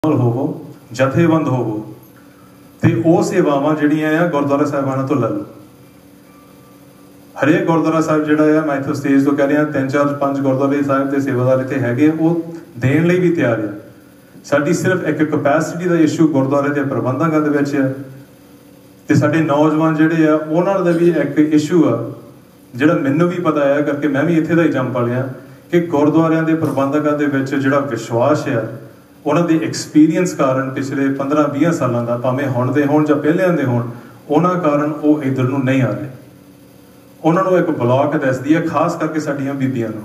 ਹੋਵੋ ਜਥੇਬੰਦ ਹੋਵੋ ਤੇ ਉਹ ਸੇਵਾਵਾਂ ਜਿਹੜੀਆਂ ਆ ਗੁਰਦੁਆਰਾ ਸਾਹਿਬਾਨਾਂ ਤੋਂ ਲੈ ਲਓ। ਹਰੇਕ ਗੁਰਦੁਆਰਾ ਸਾਹਿਬ ਜਿਹੜਾ ਆ, ਮੈਂ ਇੱਥੋਂ ਸਟੇਜ ਤੋਂ ਕਹਿ ਰਿਹਾ, 3-4-5 ਗੁਰਦੁਆਰੇ ਸਾਹਿਬ ਦੇ ਸੇਵਾਦਾਰ ਇੱਥੇ ਹੈਗੇ, ਉਹ ਦੇਣ ਲਈ ਵੀ ਤਿਆਰ ਆ। ਸਾਡੀ ਸਿਰਫ ਇੱਕ ਕਪੈਸਿਟੀ ਦਾ ਇਸ਼ੂ ਗੁਰਦੁਆਰੇ ਦੇ ਪ੍ਰਬੰਧਕਾਂ ਦੇ ਵਿੱਚ ਆ, ਤੇ ਸਾਡੇ ਨੌਜਵਾਨ ਜਿਹੜੇ ਆ ਉਹਨਾਂ ਦਾ ਵੀ ਇੱਕ ਇਸ਼ੂ ਆ ਜਿਹੜਾ ਮੈਨੂੰ ਵੀ ਪਤਾ ਆ, ਕਰਕੇ ਮੈਂ ਵੀ ਇੱਥੇ ਦਾ ਹੀ ਜੰਮ ਪਲਿਆ ਕਿ ਗੁਰਦੁਆਰਿਆਂ ਦੇ ਪ੍ਰਬੰਧਕਾਂ ਦੇ ਵਿੱਚ ਜਿਹੜਾ ਵਿਸ਼ਵਾਸ ਆ, ਉਹਨਾਂ ਦੇ ਐਕਸਪੀਰੀਅੰਸ ਕਾਰਨ ਪਿਛਲੇ 15-20 ਸਾਲਾਂ ਦਾ, ਭਾਵੇਂ ਹੁਣ ਦੇ ਹੋਣ ਜਾਂ ਪਹਿਲਿਆਂ ਦੇ ਹੋਣ, ਉਹਨਾਂ ਕਾਰਨ ਉਹ ਇੱਧਰ ਨੂੰ ਨਹੀਂ ਆ ਰਹੇ। ਉਹਨਾਂ ਨੂੰ ਇੱਕ ਬਲੌਕ ਦੱਸਦੀ ਹੈ, ਖਾਸ ਕਰਕੇ ਸਾਡੀਆਂ ਬੀਬੀਆਂ ਨੂੰ।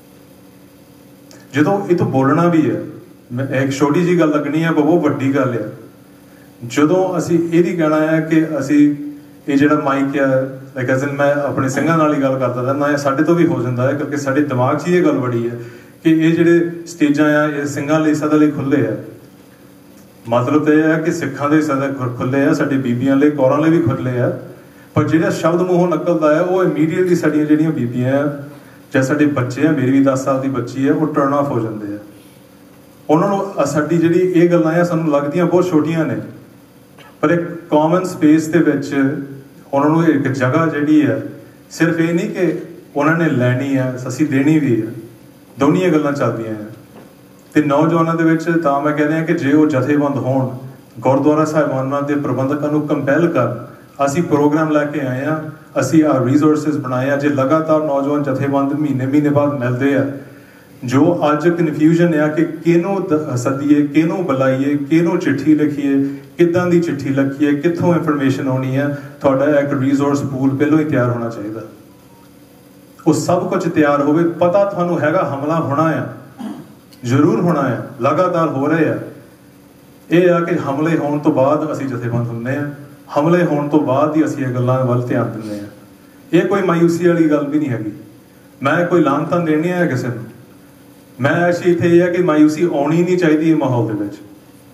ਜਦੋਂ ਇਹ ਤੋਂ ਬੋਲਣਾ ਵੀ ਹੈ, ਇੱਕ ਛੋਟੀ ਜਿਹੀ ਗੱਲ ਲੱਗਣੀ ਹੈ, ਬਹੁਤ ਵੱਡੀ ਗੱਲ ਹੈ। ਜਦੋਂ ਅਸੀਂ ਇਹ ਵੀ ਕਹਿਣਾ ਹੈ ਕਿ ਅਸੀਂ ਇਹ ਜਿਹੜਾ ਮਾਈਕ ਆ, ਲਾਈਕ ਐਜ਼ ਇਨ ਮੈਂ ਆਪਣੇ ਸਿੰਘਾਂ ਨਾਲ ਹੀ ਗੱਲ ਕਰਦਾ ਰਹਿੰਦਾ ਹਾਂ, ਸਾਡੇ ਤੋਂ ਵੀ ਹੋ ਜਾਂਦਾ ਹੈ, ਕਿਉਂਕਿ ਸਾਡੇ ਦਿਮਾਗ 'ਚ ਇਹ ਗੱਲ ਬੜੀ ਹੈ ਕਿ ਇਹ ਜਿਹੜੇ ਸਟੇਜਾਂ ਆ ਇਹ ਸਿੰਘਾਂ ਲਈ ਸਦਾ ਲਈ ਖੁੱਲੇ ਆ। ਮਤਲਬ ਤਾਂ ਇਹ ਹੈ ਕਿ ਸਿੱਖਾਂ ਦੇ ਸਦਾ ਖੁੱਲੇ ਆ, ਸਾਡੀ ਬੀਬੀਆਂ ਲਈ, ਕੌਰਾਂ ਲਈ ਵੀ ਖੁੱਲੇ ਆ, ਪਰ ਜਿਹੜਾ ਸ਼ਬਦ ਮੂੰਹੋਂ ਨਿਕਲਦਾ ਹੈ ਉਹ ਇਮੀਡੀਏਟਲੀ ਸਾਡੀਆਂ ਜਿਹੜੀਆਂ ਬੀਬੀਆਂ ਆ ਜਾਂ ਸਾਡੇ ਬੱਚੇ ਆ, ਮੇਰੀ ਵੀ 10 ਸਾਲ ਦੀ ਬੱਚੀ ਹੈ, ਉਹ ਟਰਨ ਆਫ ਹੋ ਜਾਂਦੇ ਆ। ਉਹਨਾਂ ਨੂੰ ਸਾਡੀ ਜਿਹੜੀ ਇਹ ਗੱਲਾਂ ਆ ਸਾਨੂੰ ਲੱਗਦੀਆਂ ਬਹੁਤ ਛੋਟੀਆਂ ਨੇ, ਪਰ ਇੱਕ ਕਾਮਨ ਸਪੇਸ ਦੇ ਵਿੱਚ ਉਹਨਾਂ ਨੂੰ ਇੱਕ ਜਗ੍ਹਾ ਜਿਹੜੀ ਹੈ, ਸਿਰਫ ਇਹ ਨਹੀਂ ਕਿ ਉਹਨਾਂ ਨੇ ਲੈਣੀ ਆ, ਅਸੀਂ ਦੇਣੀ ਵੀ ਆ, ਦੋਨੀਆਂ ਗੱਲਾਂ ਚੱਲਦੀਆਂ ਆ। ਤੇ ਨੌਜਵਾਨਾਂ ਦੇ ਵਿੱਚ ਤਾਂ ਮੈਂ ਕਹਿ ਰਿਹਾ ਕਿ ਜੇ ਉਹ ਜਥੇਬੰਦ ਹੋਣ, ਗੁਰਦੁਆਰਾ ਸਾਹਿਬਾਨਾਂ ਦੇ ਪ੍ਰਬੰਧਕਾਂ ਨੂੰ ਕੰਪੈਲ ਕਰਨ। ਅਸੀਂ ਪ੍ਰੋਗਰਾਮ ਲੈ ਕੇ ਆਏ ਆ, ਅਸੀਂ ਆ ਰਿਸੋਰਸਿਸ ਬਣਾਏ ਆ, ਜੇ ਲਗਾਤਾਰ ਨੌਜਵਾਨ ਜਥੇਬੰਦ ਮਹੀਨੇ ਬਾਅਦ ਮਿਲਦੇ ਆ, ਜੋ ਅੱਜ ਕਨਫਿਊਜ਼ਨ ਆ ਕਿ ਕਿਹਨੂੰ ਸੱਦੀਏ, ਕਿਹਨੂੰ ਬੁਲਾਈਏ, ਕਿਹਨੂੰ ਚਿੱਠੀ ਲਿਖੀਏ, ਕਿੱਦਾਂ ਦੀ ਚਿੱਠੀ ਲਿਖੀਏ, ਕਿੱਥੋਂ ਇਨਫੋਰਮੇਸ਼ਨ ਆਉਣੀ ਆ, ਤੁਹਾਡਾ ਇੱਕ ਰਿਸੋਰਸ ਪੂਲ ਪਹਿਲਾਂ ਹੀ ਤਿਆਰ ਹੋਣਾ ਚਾਹੀਦਾ। ਉਹ ਸਭ ਕੁਝ ਤਿਆਰ ਹੋਵੇ, ਪਤਾ ਤੁਹਾਨੂੰ ਹੈਗਾ ਹਮਲਾ ਹੋਣਾ ਆ, ਜ਼ਰੂਰ ਹੋਣਾ ਆ, ਲਗਾਤਾਰ ਹੋ ਰਹੇ ਆ। ਇਹ ਆ ਕਿ ਹਮਲੇ ਹੋਣ ਤੋਂ ਬਾਅਦ ਅਸੀਂ ਜਥੇਬੰਦ ਹੁੰਦੇ ਆ, ਹਮਲੇ ਹੋਣ ਤੋਂ ਬਾਅਦ ਹੀ ਅਸੀਂ ਇਹ ਗੱਲਾਂ ਵੱਲ ਧਿਆਨ ਦਿੰਦੇ ਆ। ਇਹ ਕੋਈ ਮਾਯੂਸੀ ਵਾਲੀ ਗੱਲ ਵੀ ਨਹੀਂ ਹੈਗੀ, ਮੈਂ ਕੋਈ ਲਾਂਤਾਂ ਦੇਣੀ ਹੈ ਕਿਸੇ ਨੂੰ। ਮੈਂ ਐਸੀ ਇੱਥੇ ਇਹ ਹੈ ਕਿ ਮਾਯੂਸੀ ਆਉਣੀ ਨਹੀਂ ਚਾਹੀਦੀ ਇਹ ਮਾਹੌਲ ਦੇ ਵਿੱਚ।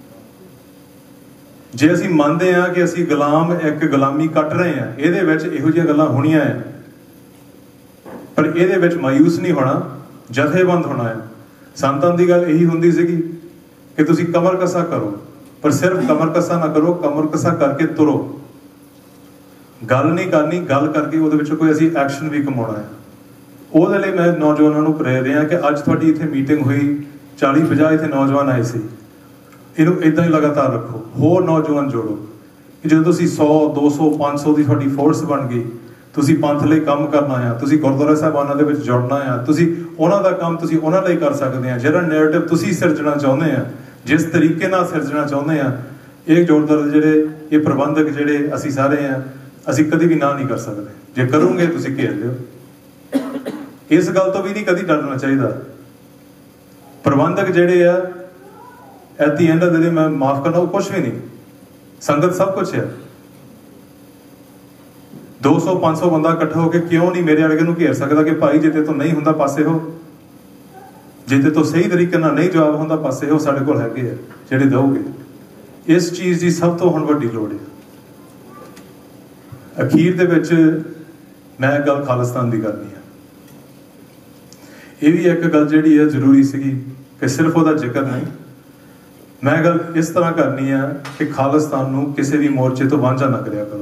ਜੇ ਅਸੀਂ ਮੰਨਦੇ ਆ ਕਿ ਅਸੀਂ ਇੱਕ ਗੁਲਾਮੀ ਕੱਟ ਰਹੇ ਆ, ਇਹਦੇ ਵਿੱਚ ਇਹੋ ਜਿਹੀਆਂ ਗੱਲਾਂ ਹੋਣੀਆਂ ਆ, ਪਰ ਇਹਦੇ ਵਿੱਚ ਮਾਯੂਸ ਨਹੀਂ ਹੋਣਾ, ਜਥੇਬੰਦ ਹੋਣਾ ਹੈ। ਸੰਤਾਂ ਦੀ ਗੱਲ ਇਹੀ ਹੁੰਦੀ ਸੀਗੀ ਕਿ ਤੁਸੀਂ ਕਮਰ ਕਸਾ ਕਰੋ, ਪਰ ਸਿਰਫ ਕਮਰ ਕਸਾ ਨਾ ਕਰੋ, ਕਮਰ ਕਸਾ ਕਰਕੇ ਤੁਰੋ। ਗੱਲ ਨਹੀਂ ਕਰਨੀ, ਗੱਲ ਕਰਕੇ ਉਹਦੇ ਵਿੱਚੋਂ ਕੋਈ ਅਸੀਂ ਐਕਸ਼ਨ ਵੀ ਕਮਾਉਣਾ ਹੈ। ਉਹਦੇ ਲਈ ਮੈਂ ਨੌਜਵਾਨਾਂ ਨੂੰ ਪ੍ਰੇਰ ਰਿਹਾ ਕਿ ਅੱਜ ਤੁਹਾਡੀ ਇੱਥੇ ਮੀਟਿੰਗ ਹੋਈ, 40-50 ਇੱਥੇ ਨੌਜਵਾਨ ਆਏ ਸੀ, ਇਹਨੂੰ ਇਦਾਂ ਹੀ ਲਗਾਤਾਰ ਰੱਖੋ, ਹੋਰ ਨੌਜਵਾਨ ਜੋੜੋ ਕਿ ਜਦੋਂ ਤੁਸੀਂ 100, 200, 500 ਦੀ ਤੁਹਾਡੀ ਫੋਰਸ ਬਣ ਗਈ, ਤੁਸੀਂ ਪੰਥ ਲਈ ਕੰਮ ਕਰਨਾ ਆ, ਤੁਸੀਂ ਗੁਰਦੁਆਰਾ ਸਾਹਿਬਾਨਾਂ ਦੇ ਵਿੱਚ ਜੁੜਨਾ ਆ, ਤੁਸੀਂ ਉਹਨਾਂ ਦਾ ਕੰਮ ਤੁਸੀਂ ਉਹਨਾਂ ਲਈ ਕਰ ਸਕਦੇ ਆ। ਜਿਹੜਾ ਨੈਰੇਟਿਵ ਤੁਸੀਂ ਸਿਰਜਣਾ ਚਾਹੁੰਦੇ ਆ, ਜਿਸ ਤਰੀਕੇ ਨਾਲ ਸਿਰਜਣਾ ਚਾਹੁੰਦੇ ਆ, ਇਹ ਗੁਰਦੁਆਰੇ ਜਿਹੜੇ ਇਹ ਪ੍ਰਬੰਧਕ ਜਿਹੜੇ ਅਸੀਂ ਸਾਰੇ ਆ, ਅਸੀਂ ਕਦੇ ਵੀ ਨਾ ਨਹੀਂ ਕਰ ਸਕਦੇ। ਜੇ ਕਰੋਗੇ ਤੁਸੀਂ ਘੇਰ ਲਿਓ। ਇਸ ਗੱਲ ਤੋਂ ਵੀ ਨਹੀਂ ਕਦੀ ਡਰਨਾ ਚਾਹੀਦਾ। ਪ੍ਰਬੰਧਕ ਜਿਹੜੇ ਆ at the end of the day, ਮੈਂ ਮਾਫ ਕਰਨਾ, ਉਹ ਕੁਛ ਵੀ ਨਹੀਂ, ਸੰਗਤ ਸਭ ਕੁਛ ਹੈ। 200-500 ਬੰਦਾ ਇਕੱਠਾ ਹੋ ਕੇ ਕਿਉਂ ਨਹੀਂ ਮੇਰੇ ਵਰਗੇ ਨੂੰ ਘੇਰ ਸਕਦਾ ਕਿ ਭਾਈ ਜੇ ਤੇ ਤੋਂ ਨਹੀਂ ਹੁੰਦਾ ਪਾਸੇ ਹੋ, ਜੇ ਤੇ ਤੋਂ ਸਹੀ ਤਰੀਕੇ ਨਾਲ ਨਹੀਂ ਜਵਾਬ ਹੁੰਦਾ ਪਾਸੇ ਹੋ, ਸਾਡੇ ਕੋਲ ਹੈਗੇ ਆ ਜਿਹੜੇ ਦਊਗੇ। ਇਸ ਚੀਜ਼ ਦੀ ਸਭ ਤੋਂ ਹੁਣ ਵੱਡੀ ਲੋੜ ਹੈ। ਅਖੀਰ ਦੇ ਵਿੱਚ ਮੈਂ ਗੱਲ ਖਾਲਿਸਤਾਨ ਦੀ ਕਰਨੀ ਹੈ। ਇਹ ਵੀ ਇੱਕ ਗੱਲ ਜਿਹੜੀ ਹੈ ਜ਼ਰੂਰੀ ਸੀਗੀ ਕਿ ਸਿਰਫ ਉਹਦਾ ਜ਼ਿਕਰ ਨਹੀਂ, ਮੈਂ ਗੱਲ ਇਸ ਤਰ੍ਹਾਂ ਕਰਨੀ ਆ ਕਿ ਖਾਲਿਸਤਾਨ ਨੂੰ ਕਿਸੇ ਵੀ ਮੋਰਚੇ ਤੋਂ ਵਾਂਝਾ ਨਾ ਕਰਿਆ ਕਰੋ।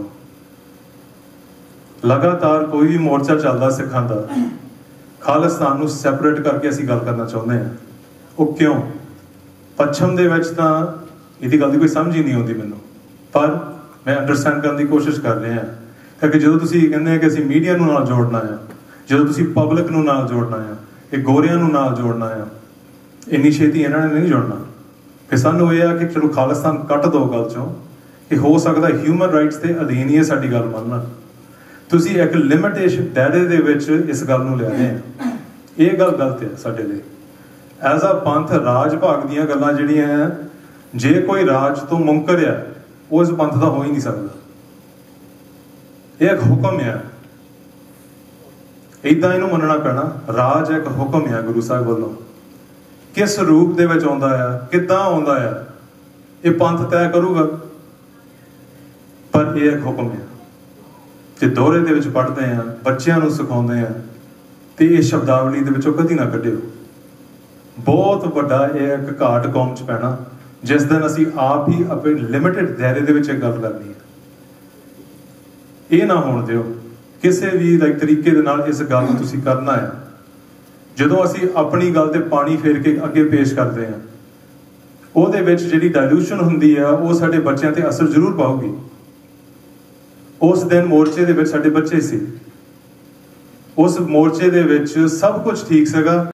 ਲਗਾਤਾਰ ਕੋਈ ਵੀ ਮੋਰਚਾ ਚੱਲਦਾ ਸਿੱਖਾਂ ਦਾ, ਖਾਲਿਸਤਾਨ ਨੂੰ ਸੈਪਰੇਟ ਕਰਕੇ ਅਸੀਂ ਗੱਲ ਕਰਨਾ ਚਾਹੁੰਦੇ ਹਾਂ। ਉਹ ਕਿਉਂ? ਪੱਛਮ ਦੇ ਵਿੱਚ ਤਾਂ ਇਹਦੀ ਗੱਲ ਦੀ ਕੋਈ ਸਮਝ ਹੀ ਨਹੀਂ ਆਉਂਦੀ ਮੈਨੂੰ, ਪਰ ਮੈਂ ਅੰਡਰਸਟੈਂਡ ਕਰਨ ਦੀ ਕੋਸ਼ਿਸ਼ ਕਰ ਰਿਹਾ। ਕਿਉਂਕਿ ਜਦੋਂ ਤੁਸੀਂ ਕਹਿੰਦੇ ਆ ਕਿ ਅਸੀਂ ਮੀਡੀਆ ਨੂੰ ਨਾਲ ਜੋੜਨਾ ਆ, ਜਦੋਂ ਤੁਸੀਂ ਪਬਲਿਕ ਨੂੰ ਨਾਲ ਜੋੜਨਾ ਆ, ਇਹ ਗੋਰਿਆਂ ਨੂੰ ਨਾਲ ਜੋੜਨਾ ਆ, ਇੰਨੀ ਛੇਤੀ ਇਹਨਾਂ ਨੇ ਨਹੀਂ ਜੋੜਨਾ। ਫਿਰ ਸਾਨੂੰ ਇਹ ਆ ਕਿ ਚਲੋ ਖਾਲਿਸਤਾਨ ਕੱਟ ਦੋ ਗੱਲ ਚੋਂ, ਕਿ ਹੋ ਸਕਦਾ ਹਿਊਮਨ ਰਾਈਟਸ ਦੇ ਅਧੀਨ ਹੀ ਸਾਡੀ ਗੱਲ ਮੰਨਣ। ਤੁਸੀਂ ਇੱਕ ਲਿਮਿਟੇਸ਼ਨ ਦਾਇਰੇ ਦੇ ਵਿੱਚ ਇਸ ਗੱਲ ਨੂੰ ਲਿਆ ਰਹੇ ਆ, ਇਹ ਗੱਲ ਗਲਤ ਹੈ ਸਾਡੇ ਲਈ। ਐਜ਼ ਅ ਪੰਥ, ਰਾਜ ਭਾਗ ਦੀਆਂ ਗੱਲਾਂ ਜਿਹੜੀਆਂ ਆ, ਜੇ ਕੋਈ ਰਾਜ ਤੋਂ ਮੁਨਕਰ ਆ, ਉਹ ਇਸ ਪੰਥ ਦਾ ਹੋ ਹੀ ਨਹੀਂ ਸਕਦਾ। ਇਹ ਇੱਕ ਹੁਕਮ ਆ, ਏਦਾਂ ਇਹਨੂੰ ਮੰਨਣਾ ਪੈਣਾ। ਰਾਜ ਇੱਕ ਹੁਕਮ ਆ ਗੁਰੂ ਸਾਹਿਬ ਵੱਲੋਂ, ਕਿਸ ਰੂਪ ਦੇ ਵਿੱਚ ਆਉਂਦਾ ਆ, ਕਿੱਦਾਂ ਆਉਂਦਾ ਆ, ਇਹ ਪੰਥ ਤੈਅ ਕਰੂਗਾ, ਪਰ ਇਹ ਇੱਕ ਹੁਕਮ ਆ। ਤੇ ਦੋਹਰੇ ਦੇ ਵਿੱਚ ਪੜ੍ਹਦੇ ਆ, ਬੱਚਿਆਂ ਨੂੰ ਸਿਖਾਉਂਦੇ ਆ, ਤੇ ਇਹ ਸ਼ਬਦਾਵਲੀ ਦੇ ਵਿੱਚੋਂ ਕਦੀ ਨਾ ਕੱਢਿਓ। ਬਹੁਤ ਵੱਡਾ ਇਹ ਇੱਕ ਘਾਟ ਕੌਮ 'ਚ ਪੈਣਾ जिस दिन असी आप ही अपने लिमिटेड दायरे दे विच गल करनी है। ये ना होण दिओ किसी भी तरीके दे नाल इस गल नूं तुसीं करना है। जदों असी अपनी गल ते पानी फेर के अगे पेश करते हैं, ਉਹਦੇ ਵਿੱਚ ਜਿਹੜੀ ਡਾਇਲੂਸ਼ਨ ਹੁੰਦੀ ਆ ਉਹ ਸਾਡੇ ਬੱਚਿਆਂ ਤੇ ਅਸਰ ਜ਼ਰੂਰ ਪਾਊਗੀ। ਉਸ ਦਿਨ ਮੋਰਚੇ ਦੇ ਵਿੱਚ ਸਾਡੇ ਬੱਚੇ ਸੀ, ਉਸ ਮੋਰਚੇ ਦੇ ਵਿੱਚ ਸਭ ਕੁਝ ਠੀਕ ਸੀਗਾ।